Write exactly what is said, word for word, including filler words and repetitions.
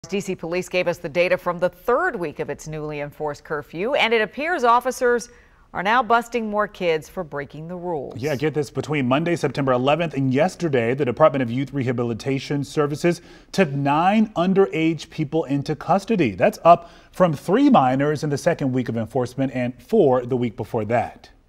D C police gave us the data from the third week of its newly enforced curfew, and it appears officers are now busting more kids for breaking the rules. Yeah, get this. Between Monday, September eleventh and yesterday, the Department of Youth Rehabilitation Services took nine underage people into custody. That's up from three minors in the second week of enforcement and four the week before that.